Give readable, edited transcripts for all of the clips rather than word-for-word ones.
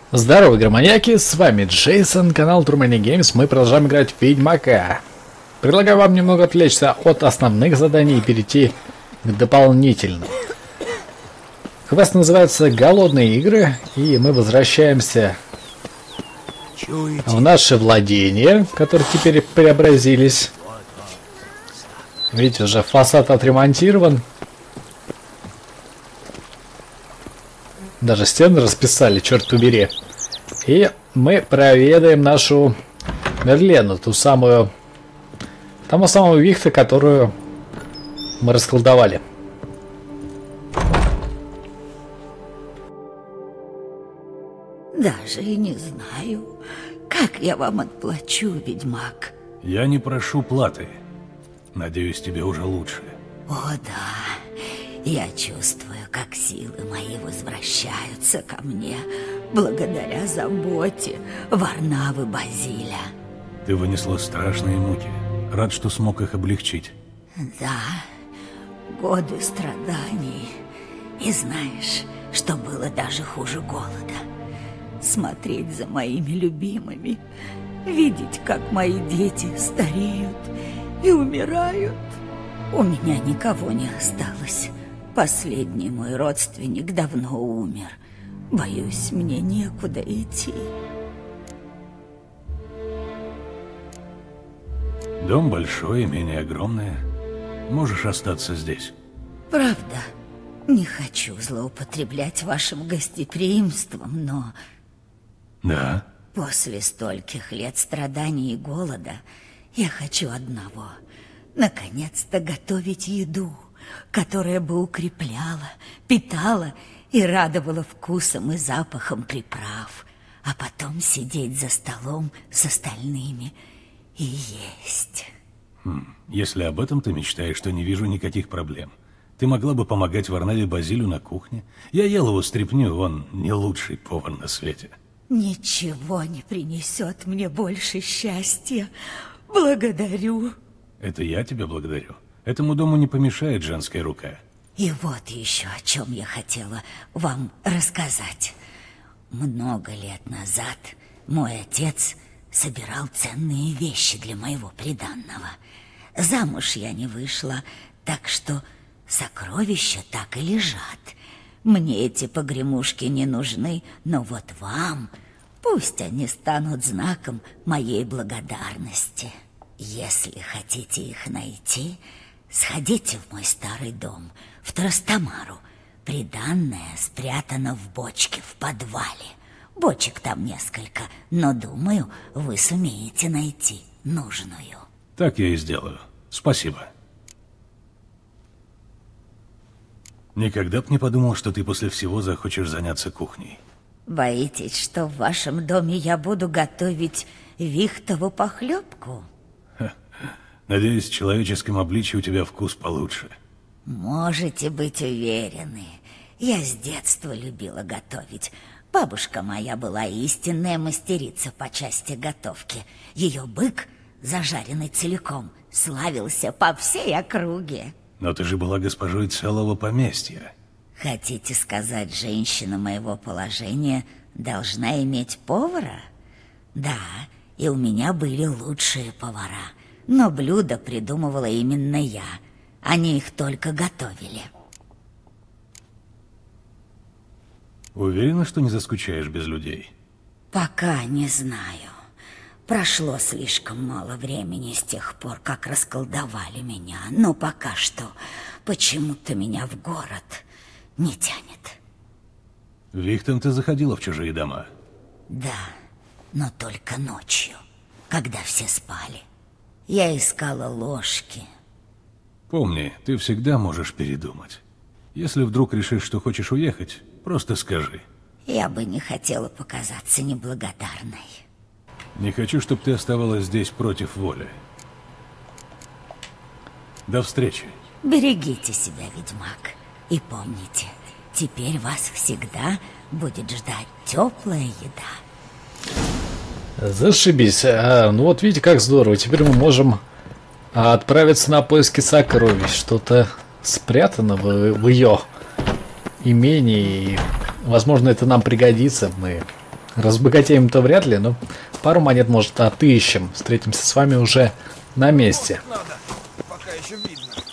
Здорово, игроманьяки, с вами Джейсон, канал True Money Games. Мы продолжаем играть в Ведьмака. Предлагаю вам немного отвлечься от основных заданий и перейти к дополнительным. Квест называется «Голодные игры», и мы возвращаемся в наши владения, которые теперь преобразились. Видите, уже фасад отремонтирован. Даже стены расписали, черт побери. И мы проведаем нашу Мерлену, тому самого Вихта, которую мы расколдовали. Даже и не знаю, как я вам отплачу, ведьмак. Я не прошу платы. Надеюсь, тебе уже лучше. О да, я чувствую, как силы мои возвращаются ко мне благодаря заботе Варнавы Базиля. Ты вынесла страшные муки. Рад, что смог их облегчить. Да, годы страданий. И знаешь, что было даже хуже голода? Смотреть за моими любимыми, видеть, как мои дети стареют и умирают. У меня никого не осталось. Последний мой родственник давно умер. Боюсь, мне некуда идти. Дом большой, имение огромное. Можешь остаться здесь. Правда, не хочу злоупотреблять вашим гостеприимством, но... Да? После стольких лет страданий и голода я хочу одного. Наконец-то готовить еду, которая бы укрепляла, питала и радовала вкусом и запахом приправ, а потом сидеть за столом с остальными и есть. Если об этом ты мечтаешь, то не вижу никаких проблем. Ты могла бы помогать Варнаве Базилю на кухне. Я ел его стряпню, он не лучший повар на свете. Ничего не принесет мне больше счастья. Благодарю. Это я тебя благодарю. Этому дому не помешает женская рука. И вот еще о чем я хотела вам рассказать. Много лет назад мой отец собирал ценные вещи для моего приданного. Замуж я не вышла, так что сокровища так и лежат. Мне эти погремушки не нужны, но вот вам пусть они станут знаком моей благодарности. Если хотите их найти, сходите в мой старый дом, в Трастамару. Приданное спрятано в бочке в подвале. Бочек там несколько, но, думаю, вы сумеете найти нужную. Так я и сделаю. Спасибо. Никогда б не подумал, что ты после всего захочешь заняться кухней. Боитесь, что в вашем доме я буду готовить вихтову похлебку? Надеюсь, в человеческом обличии у тебя вкус получше. Можете быть уверены. Я с детства любила готовить. Бабушка моя была истинная мастерица по части готовки. Ее бык, зажаренный целиком, славился по всей округе. Но ты же была госпожой целого поместья. Хотите сказать, женщина моего положения должна иметь повара? Да, и у меня были лучшие повара. Но блюда придумывала именно я. Они их только готовили. Уверена, что не заскучаешь без людей? Пока не знаю. Прошло слишком мало времени с тех пор, как расколдовали меня. Но пока что почему-то меня в город не тянет. В Вихтен ты заходила в чужие дома? Да, но только ночью, когда все спали. Я искала ложки. Помни, ты всегда можешь передумать. Если вдруг решишь, что хочешь уехать, просто скажи. Я бы не хотела показаться неблагодарной. Не хочу, чтобы ты оставалась здесь против воли. До встречи. Берегите себя, ведьмак. И помните, теперь вас всегда будет ждать теплая еда. Зашибись. Ну вот видите, как здорово. Теперь мы можем отправиться на поиски сокровищ. Что-то спрятано в ее имении. И, возможно, это нам пригодится. Мы Разбогатеем-то вряд ли, но пару монет, может, отыщем. Встретимся с вами уже на месте. Надо, пока еще видно.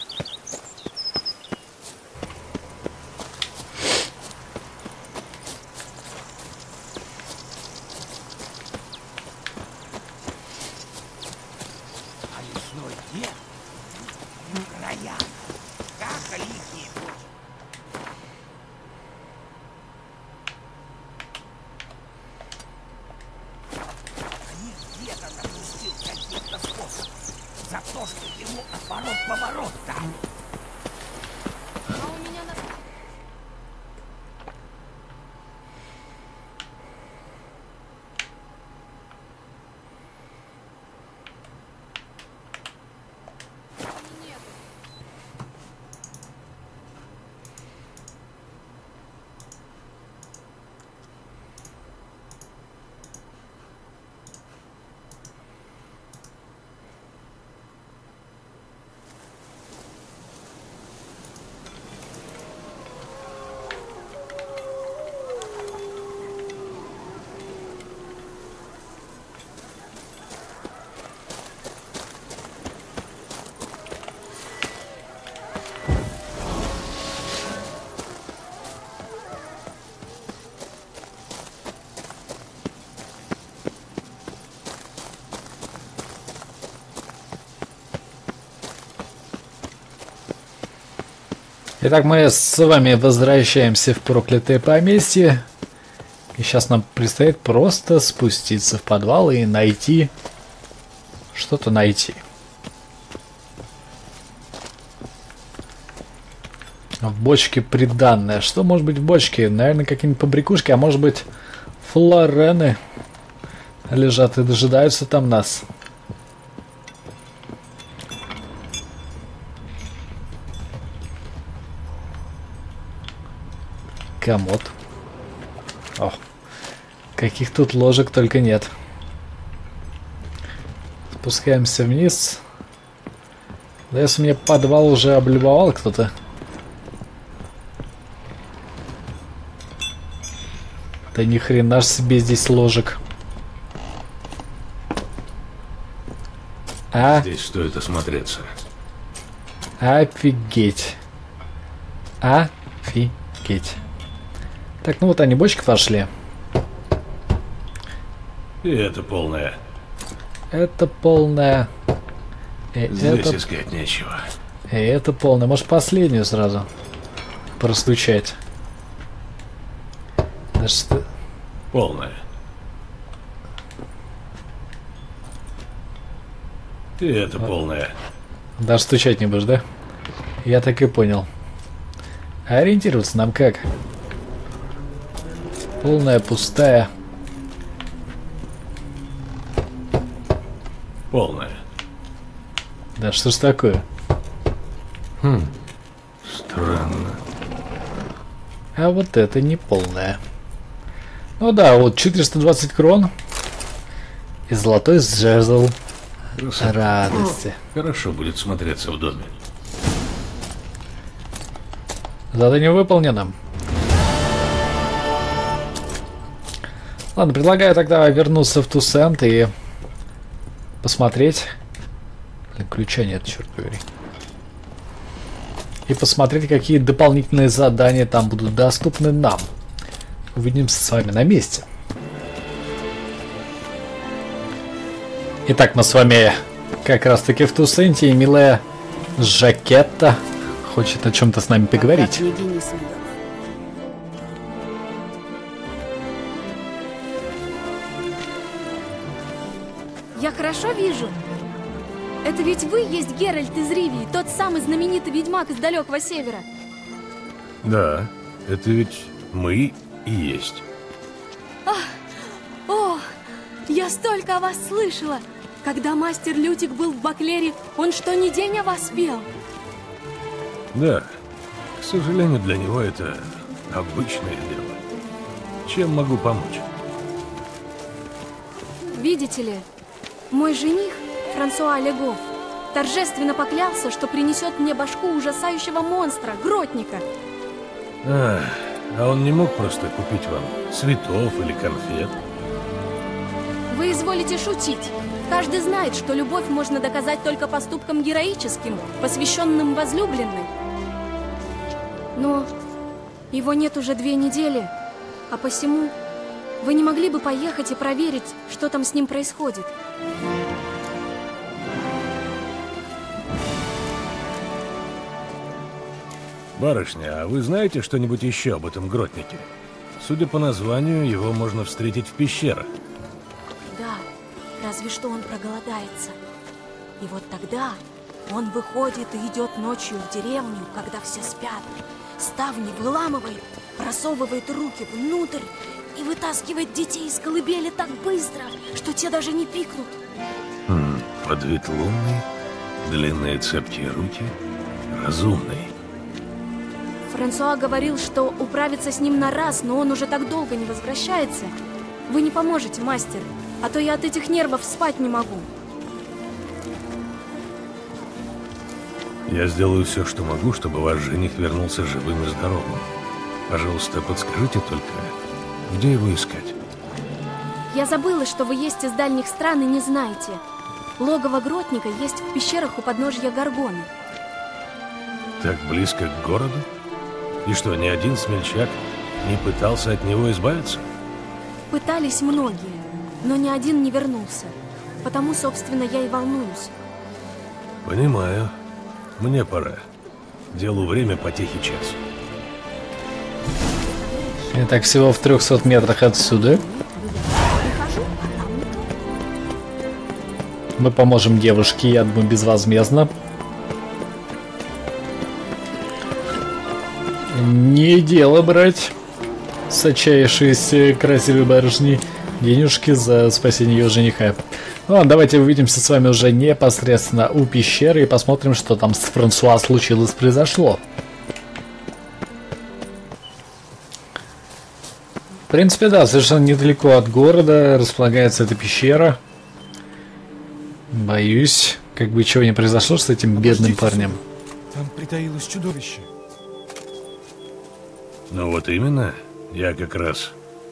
Итак, мы с вами возвращаемся в проклятое поместье. И сейчас нам предстоит просто спуститься в подвал и найти... Что-то найти. В бочке приданное. Что может быть в бочке? Наверное, какие-нибудь побрякушки, а может быть флорены лежат и дожидаются там нас. Комод. Ох, каких тут ложек только нет. Спускаемся вниз. Да если мне подвал уже облюбовал кто-то. Да ни хрена ж себе здесь ложек. А? Здесь стоит осмотреться. Офигеть. Офигеть. Так, ну вот они, бочки пошли. И это полное. Это полная. Здесь искать нечего. И это полная. Может, последнюю сразу простучать. Да что... Полное. И это полное. Даже стучать не будешь, да? Я так и понял. А ориентироваться нам как? Полная, пустая. Полное. Да что ж такое? Странно. А вот это не полная. Ну да, вот 420 крон. И золотой жезл радости. Хорошо будет смотреться в доме. Задание выполнено. Ладно, предлагаю тогда вернуться в Тусент и посмотреть. Блин, ключа нет, черт побери. И посмотреть, какие дополнительные задания там будут доступны нам. Увидимся с вами на месте. Итак, мы с вами как раз таки в Тусенте, и милая Жакетта хочет о чем-то с нами поговорить. Я хорошо вижу. Это ведь вы есть Геральт из Ривии, тот самый знаменитый ведьмак из далекого севера. Да, это ведь мы и есть. О, я столько о вас слышала. Когда мастер Лютик был в Баклере, он что ни день о вас пел. Да, к сожалению, для него это обычное дело. Чем могу помочь? Видите ли, мой жених, Франсуа Легов, торжественно поклялся, что принесет мне башку ужасающего монстра, гротника. А он не мог просто купить вам цветов или конфет? Вы изволите шутить. Каждый знает, что любовь можно доказать только поступком героическим, посвященным возлюбленной. Но его нет уже 2 недели, а посему вы не могли бы поехать и проверить, что там с ним происходит? Барышня, а вы знаете что-нибудь еще об этом гротнике? Судя по названию, его можно встретить в пещерах. Да, разве что он проголодается. И вот тогда он выходит и идет ночью в деревню, когда все спят. Ставни выламывает, просовывает руки внутрь и вытаскивает детей из колыбели так быстро, что те даже не пикнут. Под вид лунный, длинные цепкие руки, разумный. Франсуа говорил, что управиться с ним на раз, но он уже так долго не возвращается. Вы не поможете, мастер, а то я от этих нервов спать не могу. Я сделаю все, что могу, чтобы ваш жених вернулся живым и здоровым. Пожалуйста, подскажите только, где его искать? Я забыла, что вы есть из дальних стран и не знаете. Логово Гротника есть в пещерах у подножья Горгоны. Так близко к городу? И что, ни один смельчак не пытался от него избавиться? Пытались многие, но ни один не вернулся. Потому, собственно, я и волнуюсь. Понимаю. Мне пора. Делу время потехи час. Итак, всего в 300 метрах отсюда. Мы поможем девушке, я думаю, безвозмездно. Не дело брать сочайшиеся красивой барышни денежки за спасение ее жениха. Ну ладно, давайте увидимся с вами уже непосредственно у пещеры и посмотрим, что там с Франсуа случилось, произошло. В принципе, да, совершенно недалеко от города располагается эта пещера. Боюсь, как бы чего не произошло с этим бедным парнем. Там притаилось чудовище. Ну вот именно, я как раз...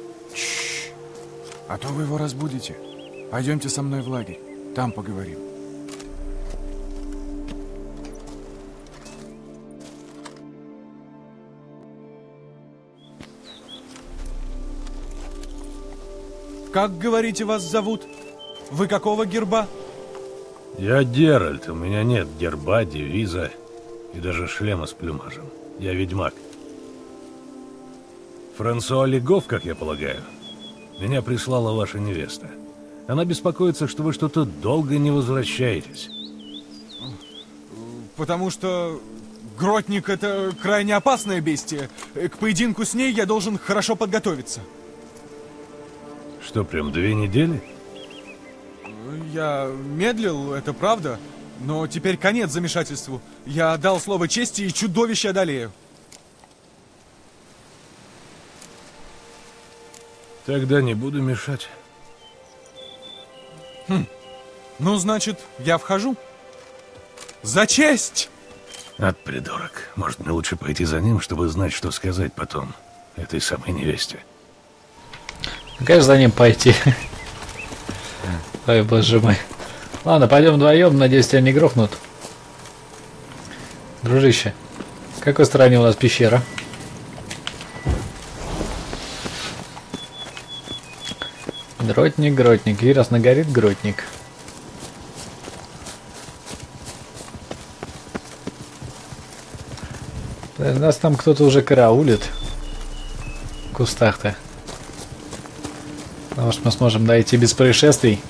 А то вы его разбудите. Пойдемте со мной в лагерь. Там поговорим. Как, говорите, вас зовут? Вы какого герба? Я Геральт, у меня нет герба, девиза и даже шлема с плюмажем. Я ведьмак. Франсуа Легов, как я полагаю. Меня прислала ваша невеста. Она беспокоится, что вы что-то долго не возвращаетесь. Потому что Гротник — это крайне опасное бестие. К поединку с ней я должен хорошо подготовиться. Что, прям 2 недели? Я медлил, это правда, но теперь конец замешательству. Я дал слово чести, и чудовище одолею. Тогда не буду мешать. Ну, значит, я вхожу. За честь! От придурок. Может, мне лучше пойти за ним, чтобы знать, что сказать потом этой самой невесте. Конечно, за ним пойти. Ой, боже мой. Ладно, пойдем вдвоем, надеюсь, тебя не грохнут. Дружище, в какой стороне у нас пещера? Гротник, Гротник. Интересно, горит Гротник? Нас там кто-то уже караулит. В кустах-то. Может, мы сможем дойти без происшествий?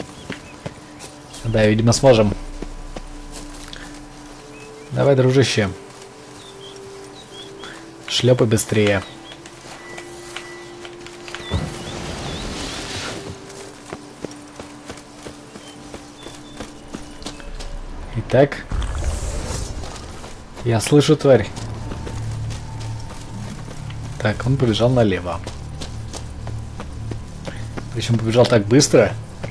Да, видимо, сможем. Давай, дружище. Шлепай быстрее. Итак. Я слышу тварь. Так, он побежал налево. Причем побежал так быстро.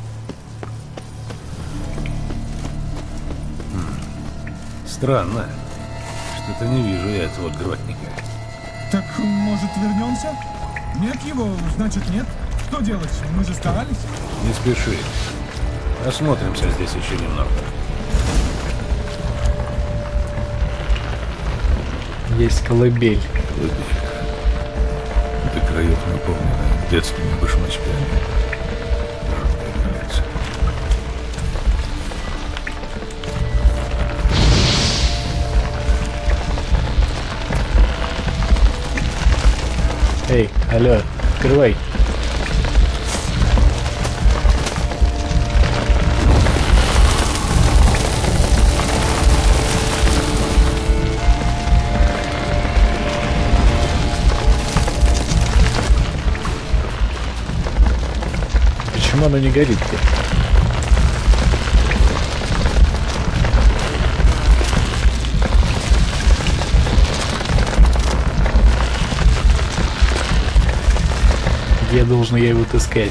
Странно. Что-то не вижу я этого Гротника. Так, может, вернемся? Нет его, значит нет. Что делать? Мы же старались. Не спеши. Осмотримся здесь еще немного. Есть колыбель. До краев наполнена детскими башмачками. Жуткая коллекция. Эй, алло, открывай. Почему оно не горит-то? Где должен я его отыскать?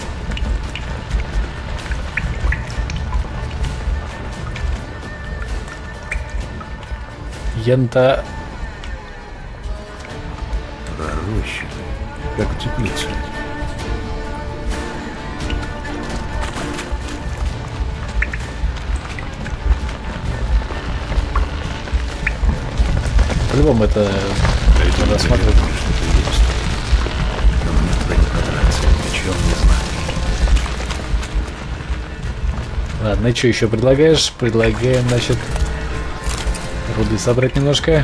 Янта... Пророщенный, как в теплице. По-любому это надо смотреть. Ладно, и что еще предлагаешь? Предлагаем, значит, руды собрать немножко.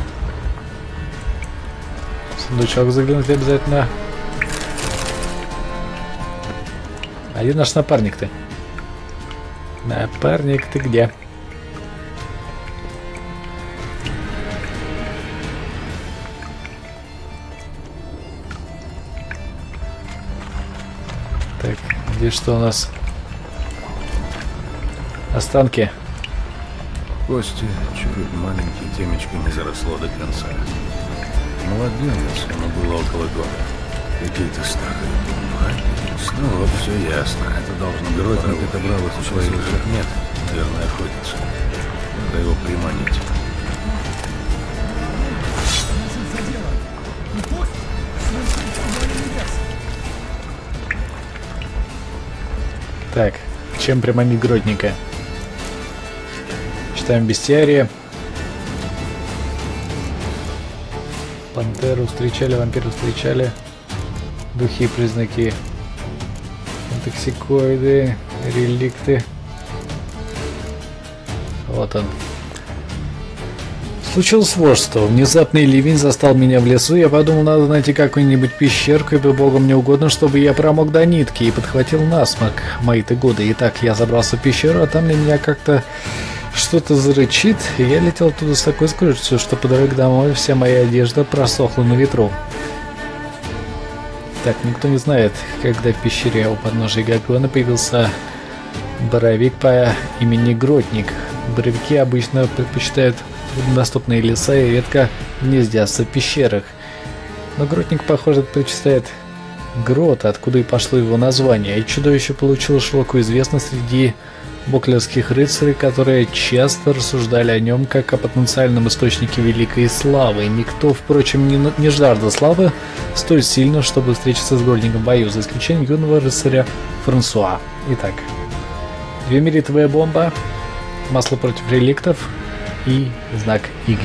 В сундучок заглянуть обязательно. А где наш напарник-то? Напарник, ты где? Так, здесь что у нас? Останки. Кости чуть маленькие, темечками заросло до конца. Младенец, ему было около года. Какие-то старые бумаги. Ну вот, все ясно. Это должно быть. Гротник отобрал их у своих же. Нет, наверное, охотится. Надо его приманить. Так, чем приманить Гротника? Читаем бестиария. Пантеру встречали, вампиру встречали. Духи, признаки. Токсикоиды, реликты. Вот он. Случилось вот что. Внезапный ливень застал меня в лесу. Я подумал, надо найти какую-нибудь пещерку, ибо богом мне угодно, чтобы я промок до нитки и подхватил насморк мои-то годы. Итак, я забрался в пещеру, а там для меня как-то что-то зарычит, и я летел туда с такой скоростью, что по дороге домой вся моя одежда просохла на ветру. Так, никто не знает, когда в пещере у подножия Гагона появился боровик по имени Гротник. Боровики обычно предпочитают труднодоступные леса и редко гнездятся в пещерах. Но Гротник, похоже, предпочитает Грота, откуда и пошло его название. И чудовище получило широкую известность среди боклерских рыцарей, которые часто рассуждали о нем как о потенциальном источнике великой славы. Никто, впрочем, не жаждал славы столь сильно, чтобы встретиться с Гротником в бою, за исключением юного рыцаря Франсуа. Итак, двемеритовая бомба, масло против реликтов и знак Игни.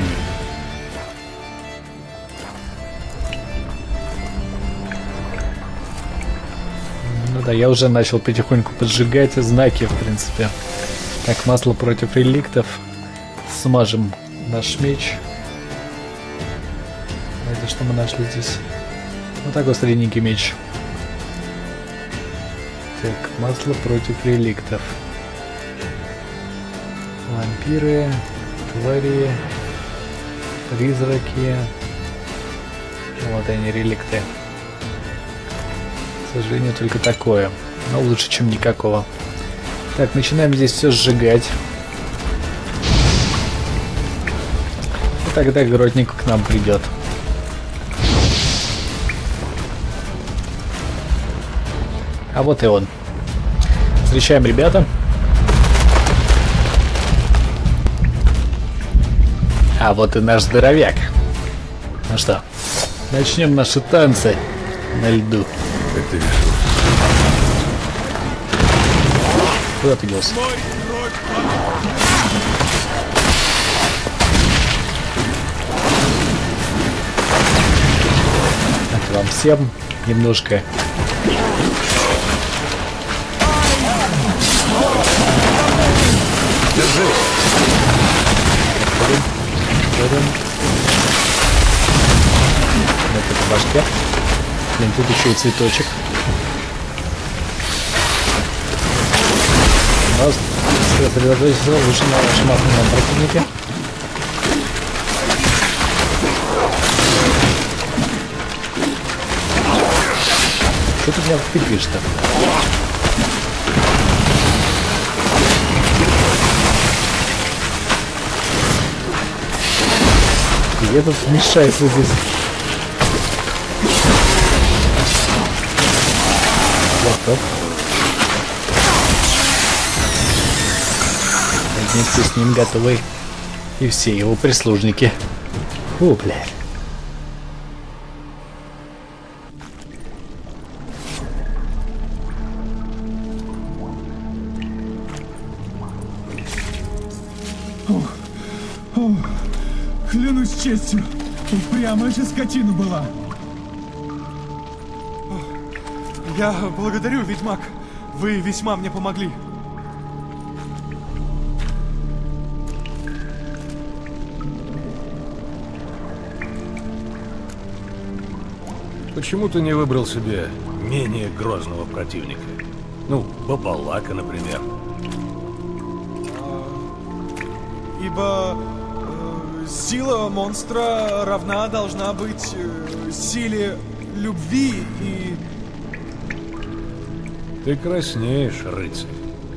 Ну да, я уже начал потихоньку поджигать знаки, в принципе. Так, масло против реликтов. Смажем наш меч. Это что мы нашли здесь? Вот такой средненький меч. Так, масло против реликтов. Вампиры, твари, призраки. Вот они, реликты. К сожалению, только такое. Но лучше, чем никакого. Так, начинаем здесь все сжигать. И тогда Гротник к нам придет. А вот и он. Встречаем, ребята. А вот и наш здоровяк. Ну что, начнем наши танцы на льду. Как ты решил? Куда ты делся? Так, вам всем немножко. Держи! Вот это башке. Блин, тут еще и цветочек. У нас сосредоточиться лучше на шматном противнике. Что ты меня впихиваешь-то? Я тут мешается здесь. Вот так. Вместе с ним готовы и все его прислужники. О, блядь. Клянусь честью, упрямая же скотина была. Я благодарю, ведьмак. Вы весьма мне помогли. Почему ты не выбрал себе менее грозного противника? Ну, Бабалака, например. Ибо сила монстра равна должна быть силе любви и... Ты краснеешь, рыцарь.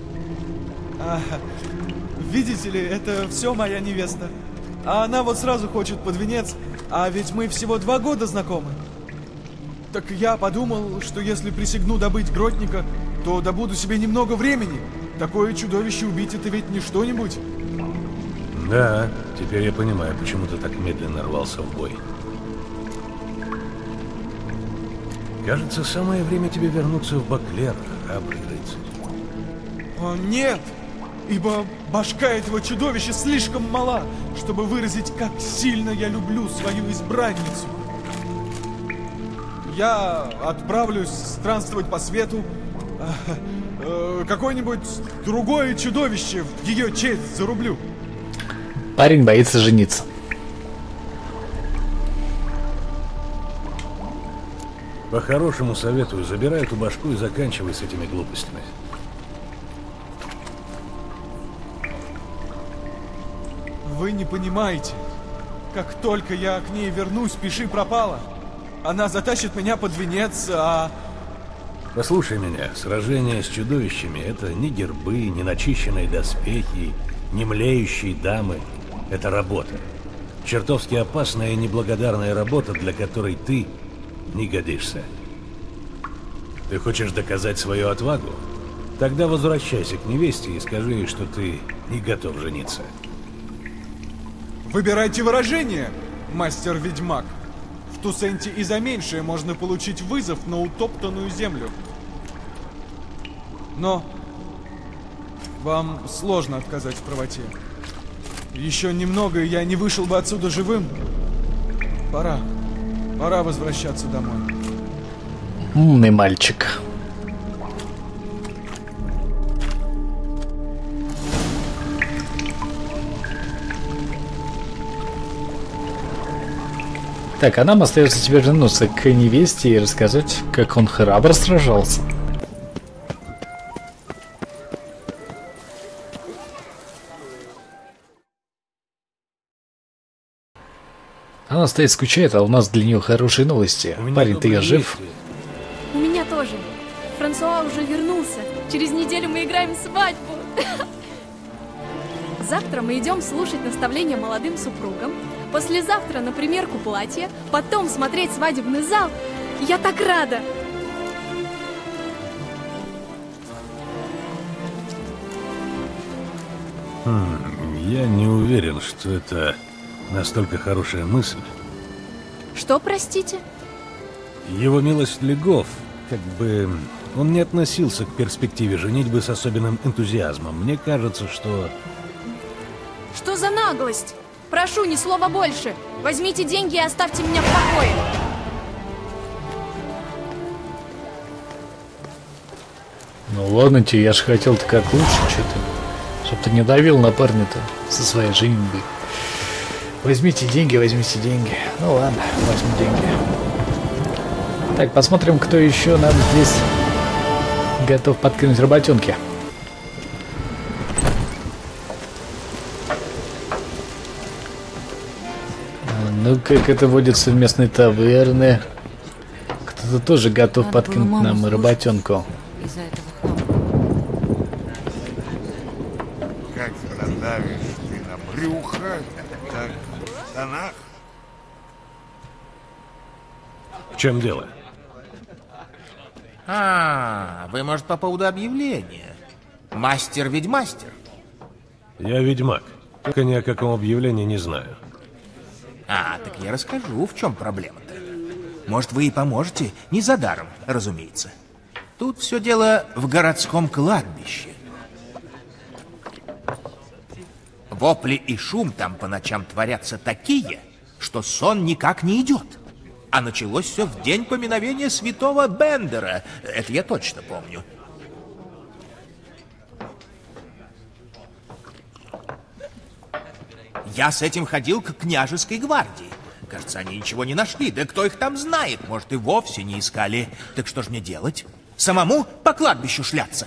Видите ли, это все моя невеста. А она вот сразу хочет под венец, а ведь мы всего 2 года знакомы. Так я подумал, что если присягну добыть Гротника, то добуду себе немного времени. Такое чудовище убить — это ведь не что-нибудь. Да, теперь я понимаю, почему ты так медленно рвался в бой. Кажется, самое время тебе вернуться в Баклер, храбрый рыцарь. Нет, ибо башка этого чудовища слишком мала, чтобы выразить, как сильно я люблю свою избранницу. Я отправлюсь странствовать по свету. Какое-нибудь другое чудовище в ее честь зарублю. Парень боится жениться. По-хорошему советую, забирай эту башку и заканчивай с этими глупостями. Вы не понимаете. Как только я к ней вернусь, пиши пропало. Она затащит меня под венец, а... Послушай меня, сражение с чудовищами — это не гербы, не начищенные доспехи, не млеющие дамы. Это работа. Чертовски опасная и неблагодарная работа, для которой ты не годишься. Ты хочешь доказать свою отвагу? Тогда возвращайся к невесте и скажи ей, что ты не готов жениться. Выбирайте выражение, мастер-ведьмак. В Тусенте и за меньшее можно получить вызов на утоптанную землю. Но вам сложно отказать в правоте. Еще немного, и я не вышел бы отсюда живым. Пора возвращаться домой. Умный мальчик. Так, а нам остается теперь вернуться к невесте и рассказать, как он храбро сражался. Она стоит, скучает, а у нас для нее хорошие новости. Парень, ты я жив? У меня тоже. Франсуа уже вернулся. Через неделю мы играем свадьбу. Завтра мы идем слушать наставления молодым супругам. Послезавтра на примерку платья. Потом смотреть свадебный зал. Я так рада. Я не уверен, что это настолько хорошая мысль. Что, простите? Его милость Легов как бы Он не относился к перспективе женитьбы с особенным энтузиазмом. Мне кажется, что... Что за наглость? Прошу, ни слова больше. Возьмите деньги и оставьте меня в покое. Ну ладно тебе, я же хотел-то как лучше, что-то. Чтоб ты не давил на парня-то со своей женитьбой. Возьмите деньги, возьмите деньги. Ну ладно, возьму деньги. Так, посмотрим, кто еще нам здесь готов подкинуть работенки. Ну, как это водится в местной таверне. Кто-то тоже готов Надо подкинуть было нам маму работенку. Из-за этого хлама. Как продавишь ты на брюхо, так в штанах. В чем дело? Вы, может, по поводу объявления? Мастер ведь мастер. Я ведьмак. Только ни о каком объявлении не знаю. Так я расскажу, в чем проблема-то. Может, вы и поможете? Не за даром, разумеется. Тут все дело в городском кладбище. Вопли и шум там по ночам творятся такие, что сон никак не идет. А началось все в день поминовения святого Бендера. Это я точно помню. Я с этим ходил к княжеской гвардии. Кажется, они ничего не нашли. Да кто их там знает? Может, и вовсе не искали. Так что ж мне делать? Самому по кладбищу шляться?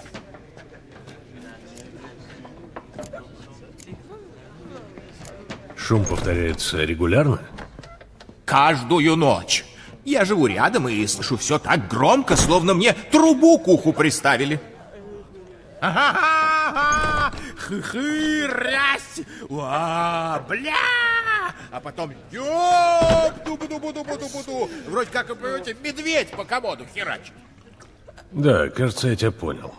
Шум повторяется регулярно? Каждую ночь. Я живу рядом и слышу все так громко, словно мне трубу к уху приставили. Ага-га-га! Хы-хы, рясь! Уа, бля! А потом ёп-ду-бу-ду-бу-ду-бу-ду! Вроде как, понимаете, медведь по комоду херачит. Да, кажется, я тебя понял.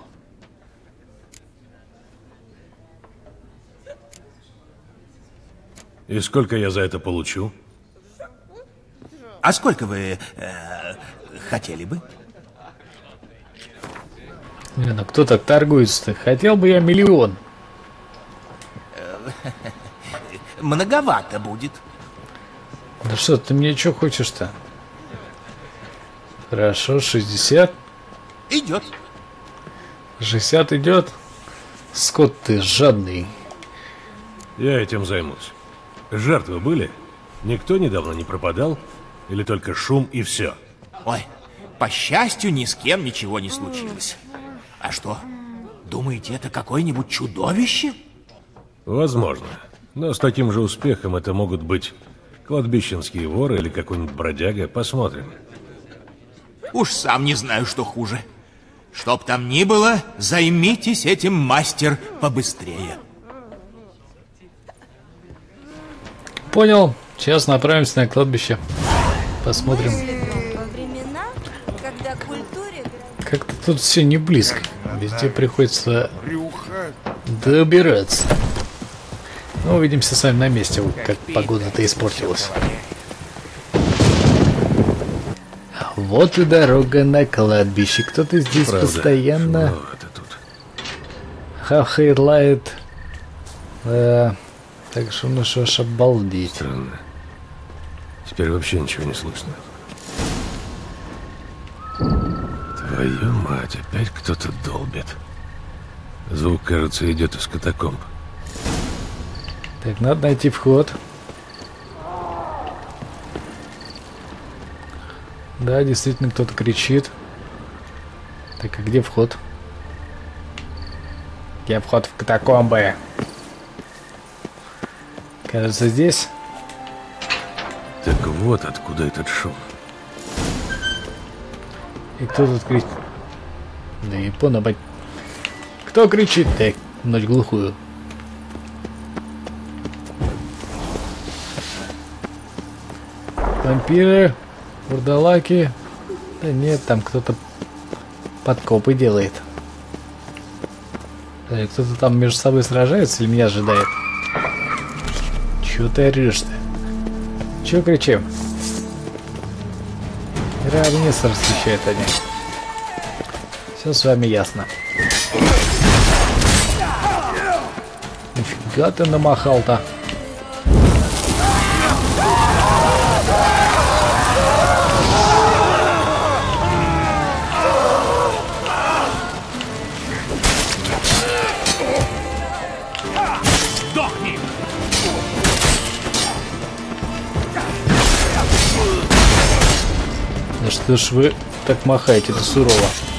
И сколько я за это получу? А сколько вы хотели бы? Не, ну кто так торгуется-то? Хотел бы я 1 миллион. Многовато будет. Да что, ты мне что хочешь-то? Хорошо, 60. Идет. 60 идет. Скот ты жадный. Я этим займусь. Жертвы были? Никто недавно не пропадал? Или только шум и все? Ой, по счастью, ни с кем ничего не случилось. А что, думаете, это какое-нибудь чудовище? Возможно. Но с таким же успехом это могут быть кладбищенские воры или какой-нибудь бродяга. Посмотрим. Уж сам не знаю, что хуже. Чтоб там ни было, займитесь этим, мастер, побыстрее. Понял. Сейчас направимся на кладбище. Посмотрим. Во времена, когда культуре... Как-то тут все не близко. Везде приходится Брюхо. добираться. Ну, увидимся с вами на месте, вот как погода-то испортилась. Вот и дорога на кладбище. Кто-то здесь Правда. постоянно Ну, это тут. хахайлает. Так что ну что ж, обалдеть. Странно. Теперь вообще ничего не слышно. Твою мать, опять кто-то долбит. Звук, кажется, идет из катакомб. Так, надо найти вход. Да, действительно, кто-то кричит. Так, а где вход? Где вход в катакомбы? Кажется, здесь. Так вот откуда этот шум. И кто тут кричит? Да не понял, кто кричит? Так, ночь глухую. Вампиры, вурдалаки. Да нет, там кто-то подкопы делает. Кто-то там между собой сражается или меня ожидает? Чего ты орешь-то? Чего кричим? Равнец расхищает они. Все с вами ясно. Нифига ты намахал-то. Сдохни! Да что ж вы так махаете-то сурово?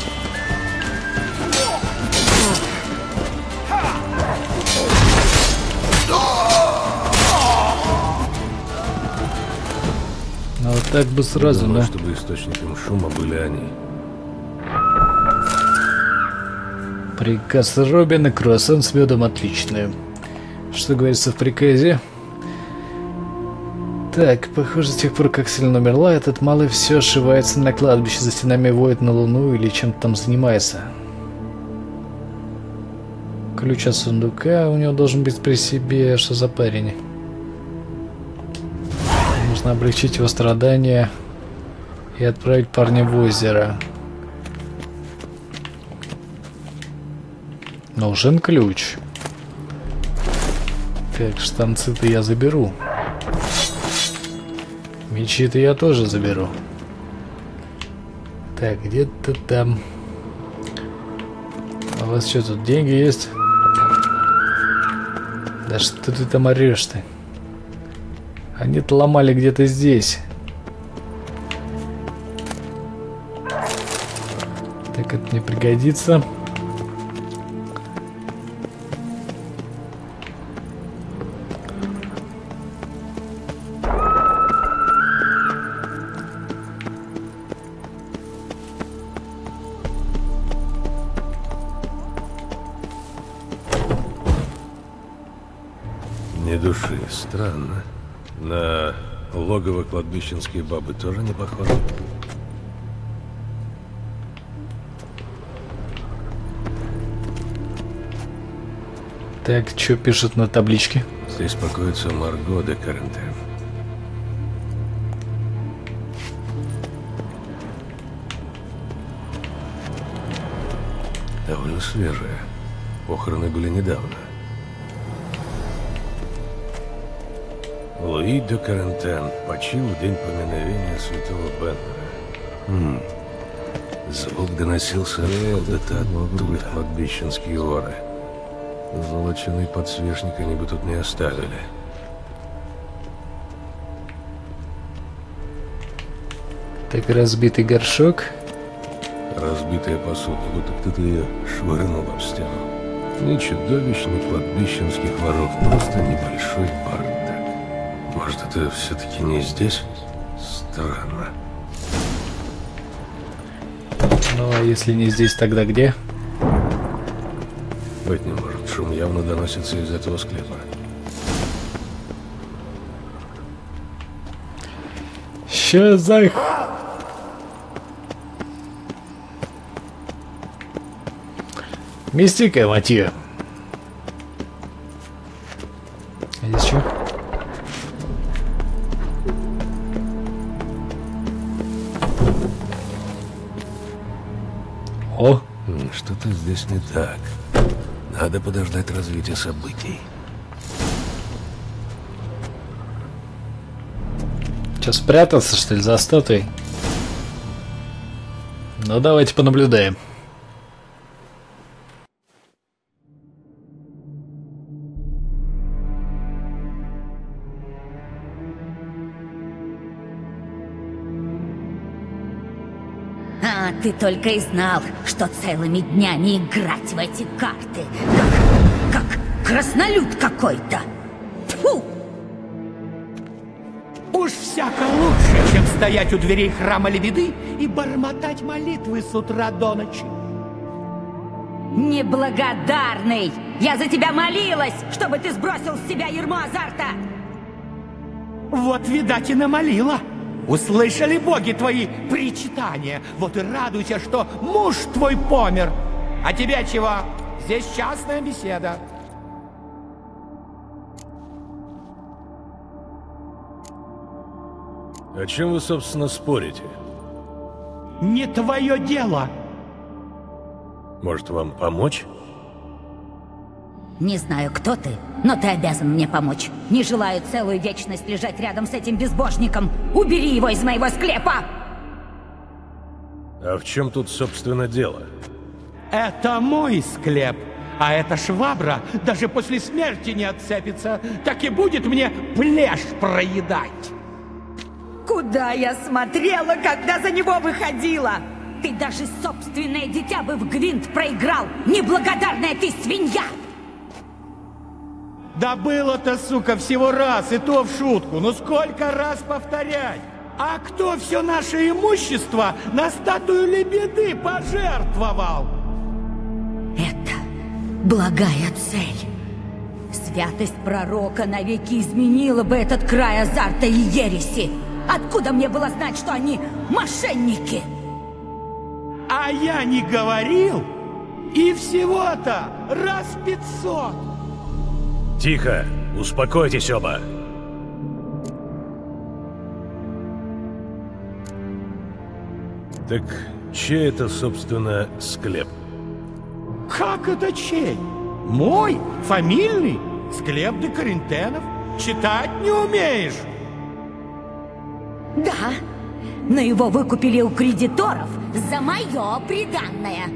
Ну вот так бы сразу, Думаю, да? чтобы источником шума были они. Приказ Робина, круассан с медом отличный. Что говорится в приказе? Так, похоже, с тех пор, как Селена умерла, этот малый все ошивается на кладбище, за стенами воет на луну или чем-то там занимается. Ключ от сундука у него должен быть при себе. Что за парень? Нужно облегчить его страдания и отправить парня в озеро. Нужен ключ. Так, штанцы-то я заберу. Мечи-то я тоже заберу. Так, где-то там. А у вас что, тут деньги есть? Да что ты там орешь-то? Они-то ломали где-то здесь. Так, это мне пригодится. Ни души. Странно. На логово кладбищенские бабы тоже не похожи. Так, что пишут на табличке? Здесь покоится Марго де Карентен. Довольно свежая. Похороны были недавно. Луи де Карентен почил в день поминовения святого Бендера. Звук доносился откуда-то оттуда. Кладбищенские воры. Золоченый подсвечник они бы тут не оставили. Так, разбитый горшок. Разбитая посуда, будто кто-то ее швырнул об стену. Ни чудовищ, ни кладбищенских воров, просто небольшой бардак. Может, это все-таки не здесь? Странно. Ну, а если не здесь, тогда где? Быть не может. Шум явно доносится из этого склепа. Ща за... Мистика, мотив. А здесь что? О! Что-то здесь не так. Надо подождать развития событий. Что, спрятался, что ли, за статуей? Ну, давайте понаблюдаем. А ты только и знал, что целыми днями играть в эти карты. Как краснолюд какой-то. Тьфу! Уж всяко лучше, чем стоять у дверей храма Лебеды и бормотать молитвы с утра до ночи. Неблагодарный! Я за тебя молилась, чтобы ты сбросил с себя ярмо азарта! Вот, видать, и намолила. Услышали боги твои причитания. Вот и радуйся, что муж твой помер. А тебе чего? Здесь частная беседа. О чем вы, собственно, спорите? Не твое дело. Может, вам помочь? Не знаю, кто ты, но ты обязан мне помочь. Не желаю целую вечность лежать рядом с этим безбожником. Убери его из моего склепа! А в чем тут, собственно, дело? Это мой склеп. А эта швабра даже после смерти не отцепится. Так и будет мне плешь проедать. Куда я смотрела, когда за него выходила? Ты даже собственное дитя бы в гвинт проиграл. Неблагодарная ты свинья! Да было-то, сука, всего раз, и то в шутку. Ну сколько раз повторять? А кто все наше имущество на статую Лебеды пожертвовал? Это благая цель. Святость пророка навеки изменила бы этот край азарта и ереси. Откуда мне было знать, что они мошенники? А я не говорил? И всего-то раз 500. Тихо! Успокойтесь оба! Так чей это, собственно, склеп? Как это чей? Мой? Фамильный? Склеп де Коринтенов? Читать не умеешь? Да, но его выкупили у кредиторов за мое приданное.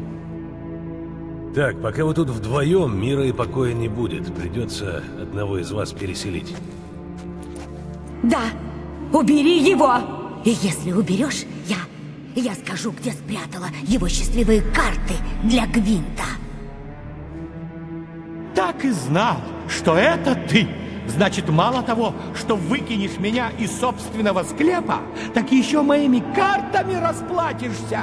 Так, пока вы тут вдвоем, мира и покоя не будет. Придется одного из вас переселить. Да, убери его. И если уберешь, я скажу, где спрятала его счастливые карты для гвинта. Так и знал, что это ты. Значит, мало того, что выкинешь меня из собственного склепа, так еще моими картами расплатишься.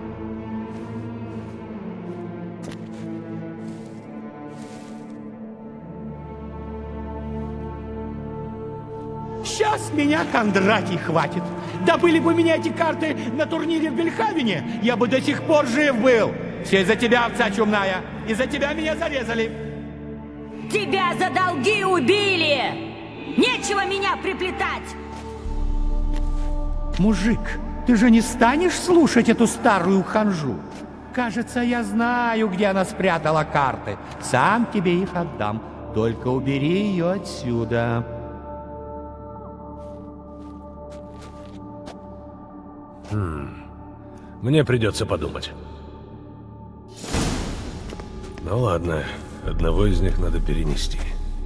Сейчас меня Кондратий хватит. Да были бы у меня эти карты на турнире в Бельхавене, я бы до сих пор жив был. Все из-за тебя, овца чумная. Из-за тебя меня зарезали. Тебя за долги убили! Нечего меня приплетать! Мужик, ты же не станешь слушать эту старую ханжу? Кажется, я знаю, где она спрятала карты. Сам тебе их отдам. Только убери ее отсюда. Мне придется подумать. Ну ладно, одного из них надо перенести.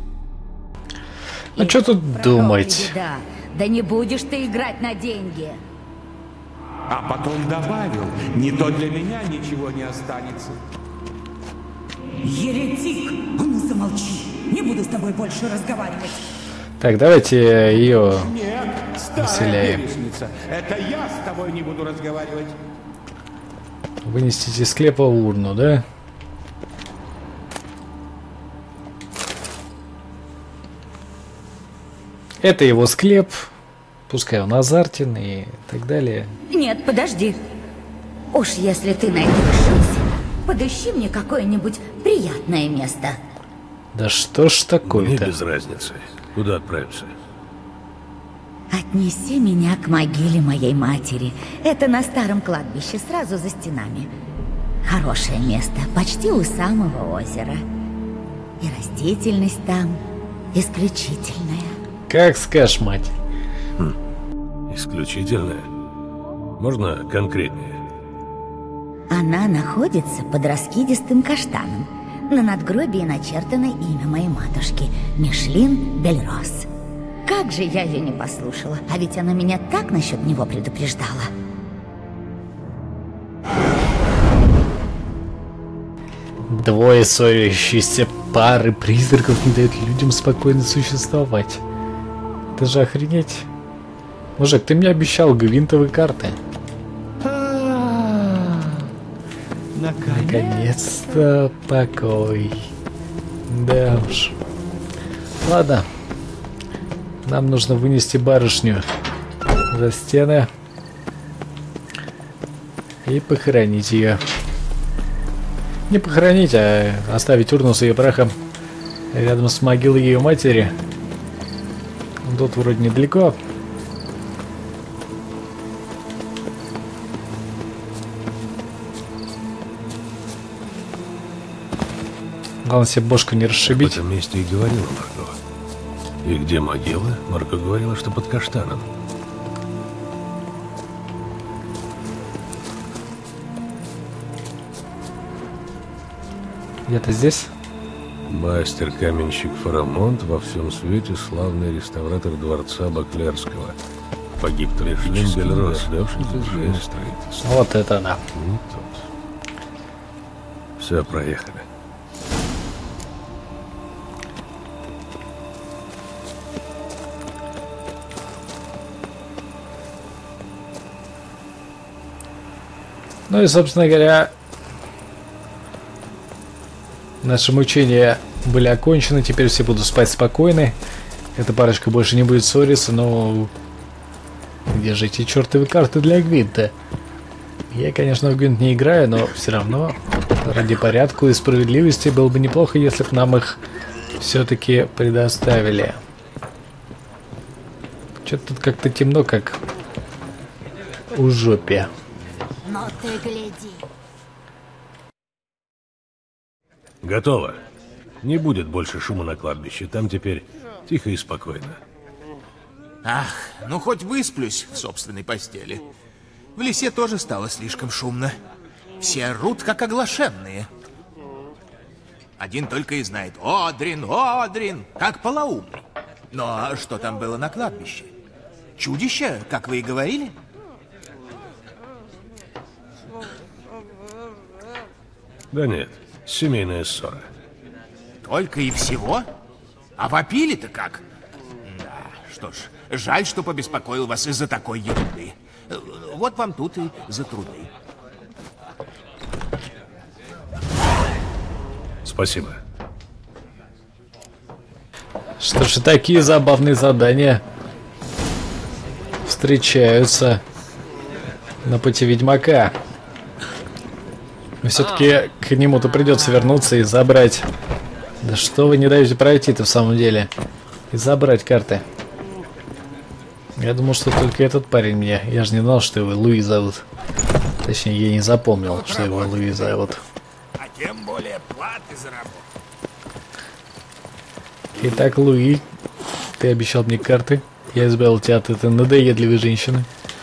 А что тут думать? Да не будешь ты играть на деньги. А потом добавил, не то для меня ничего не останется. Еретик, а ну замолчи. Не буду с тобой больше разговаривать. Так, давайте ее Нет, старая выселяем. грешница, это я с тобой не буду разговаривать. Вынести из склепа урну, да? Это его склеп. Пускай он азартен и так далее. Нет, подожди. Уж если ты на это решился, подыщи мне какое-нибудь приятное место. Да что ж Мне такое-то? без разницы. Куда отправимся? Отнеси меня к могиле моей матери. Это на старом кладбище, сразу за стенами. Хорошее место, почти у самого озера. И растительность там исключительная. Как скажешь, мать. Исключительное? Можно конкретнее? Она находится под раскидистым каштаном. На надгробии начертано имя моей матушки – Мишлин Бельрос. Как же я ее не послушала, а ведь она меня так насчет него предупреждала. Двое ссорящиеся пары призраков не дают людям спокойно существовать. Это же охренеть. Мужик, ты мне обещал гвинтовые карты. Наконец-то покой. Да уж. Ладно. Нам нужно вынести барышню за стены и похоронить ее. Не похоронить, а оставить урну с ее прахом рядом с могилой ее матери. Тут вроде недалеко. Главное себе бошку не расшибить. В этом месте и говорила Марго. И где могила? Марго говорила, что под каштаном. Где-то здесь? Мастер-каменщик Фарамонт, во всем свете славный реставратор дворца Баклерского. Погиб трижды Бельрос, давшийся жизнь строительства. Вот это да. Все, проехали. Ну и, собственно говоря, наши мучения были окончены. Теперь все будут спать спокойны. Эта парочка больше не будет ссориться, но... Где же эти чертовы карты для Гвинта? Я, конечно, в Гвинт не играю, но все равно ради порядка и справедливости было бы неплохо, если бы нам их все-таки предоставили. Что-то тут как-то темно, как у жопе. Но ты гляди. Готово. Не будет больше шума на кладбище. Там теперь тихо и спокойно. Ах, ну хоть высплюсь в собственной постели. В лесе тоже стало слишком шумно. Все орут, как оглашенные. Один только и знает: Одрин, Одрин, как полоумный. Но что там было на кладбище? Чудище, как вы и говорили? Да нет, семейная ссора. Только и всего? А вопили-то как? Да, что ж, жаль, что побеспокоил вас из-за такой ерунды. Вот вам тут и за труды. Спасибо. Что ж, такие забавные задания встречаются на пути Ведьмака. Но все-таки к нему-то придется вернуться и забрать. Да что вы не даете пройти-то в самом деле? И забрать карты. Я думал, что только этот парень мне. Я же не знал, что его Луи зовут. Точнее, я не запомнил, что его Луи зовут. А тем более платы заработать. Итак, Луи, ты обещал мне карты. Я избавил тебя от этой надоедливой женщины.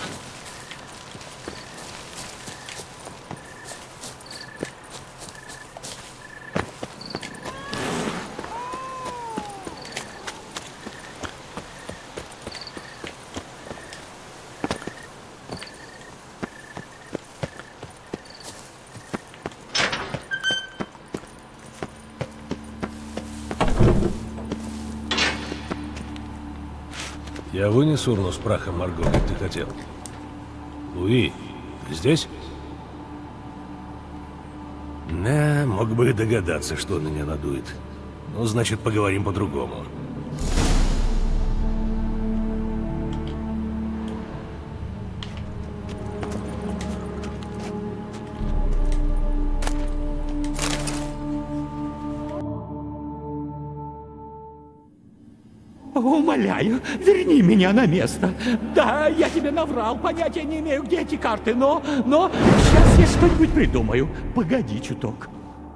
Я вынес урну с прахом, Марго, как ты хотел. Луи, ты здесь? Да, мог бы и догадаться, что он меня надует. Ну, значит, поговорим по-другому. Умоляю, верни меня на место. Да, я тебе наврал, понятия не имею, где эти карты, но сейчас я что-нибудь придумаю. Погоди чуток.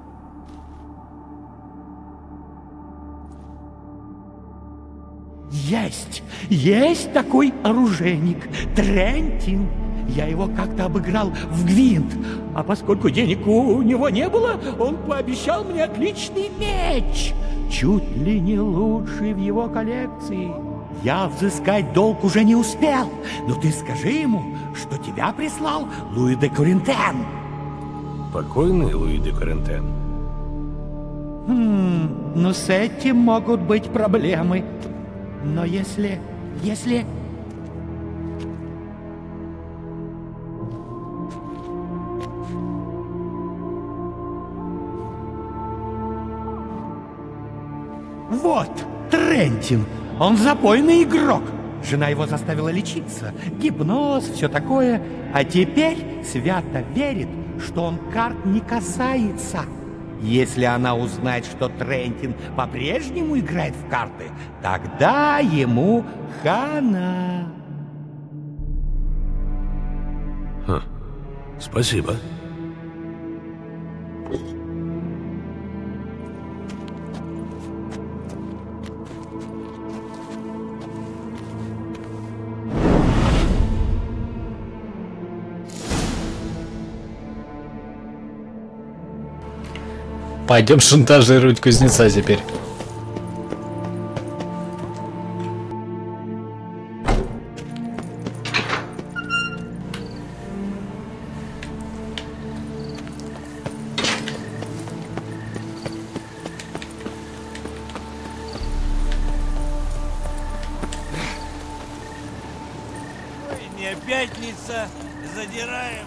Есть такой оружейник, Трентин. Я его как-то обыграл в Гвинт, а поскольку денег у него не было, он пообещал мне отличный меч. Чуть ли не лучший в его коллекции. Я взыскать долг уже не успел, но ты скажи ему, что тебя прислал Луи де Корентен. Покойный Луи де Корентен? Ну с этим могут быть проблемы. Но если... Вот, Трентин, он запойный игрок. Жена его заставила лечиться, гипноз, все такое. А теперь свято верит, что он карт не касается. Если она узнает, что Трентин по-прежнему играет в карты, тогда ему хана. Спасибо. Пойдем шантажировать кузнеца теперь. Не пятница, задираем.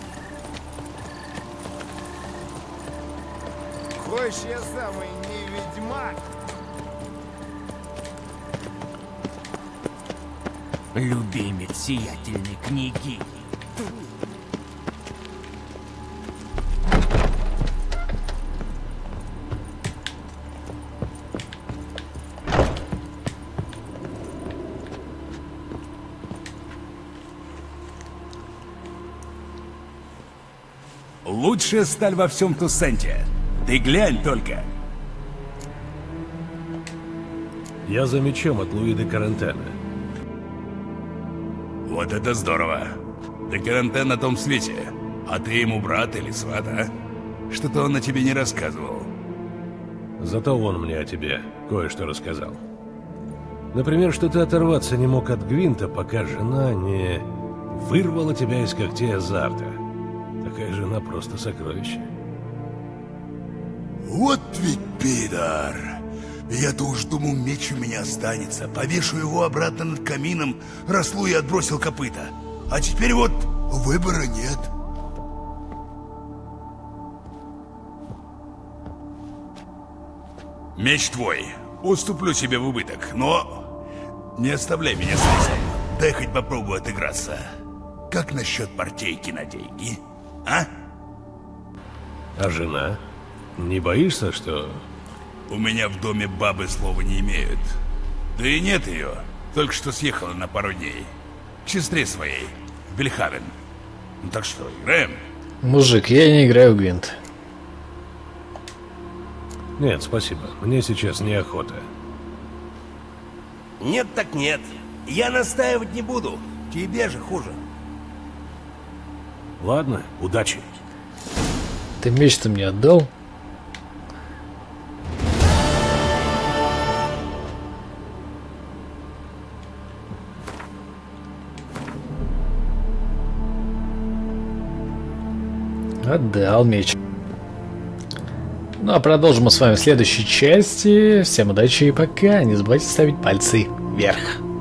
Хочешь, я самый не ведьмак? Любимец сиятельной книги. Лучшая сталь во всем Туссенте. Ты глянь только. Я за мечом от Луи де Карантена. Вот это здорово. Де Карантен на том свете. А ты ему брат или сват, а? Что-то он о тебе не рассказывал. Зато он мне о тебе кое-что рассказал. Например, что ты оторваться не мог от Гвинта, пока жена не вырвала тебя из когтей азарта. Такая жена просто сокровище. Вот ведь пидор. Я-то уж думал, меч у меня останется. Повешу его обратно над камином, раз Луи отбросил копыта. А теперь вот выбора нет. Меч твой. Уступлю себе в убыток, но не оставляй меня с лесом. Дай хоть попробую отыграться. Как насчет партейки на деньги? А? А жена? Не боишься, что... У меня в доме бабы слова не имеют. Да и нет ее. Только что съехала на пару дней. К сестре своей. В Бельхавен. Ну так что, играем? Мужик, я не играю в Гвинт. Нет, спасибо. Мне сейчас неохота. Нет так нет. Я настаивать не буду. Тебе же хуже. Ладно, удачи. Ты меч-то мне отдал? Отдал меч. Ну а продолжим мы с вами в следующей части. Всем удачи и пока. Не забывайте ставить пальцы вверх.